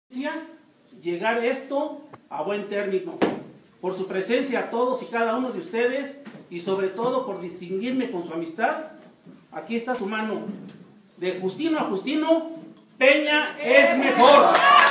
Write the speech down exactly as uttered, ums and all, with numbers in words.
llegar esto a buen término. Por su presencia a todos y cada uno de ustedes y sobre todo por distinguirme con su amistad, aquí está su mano. De Justino a Justino, Peña es mejor.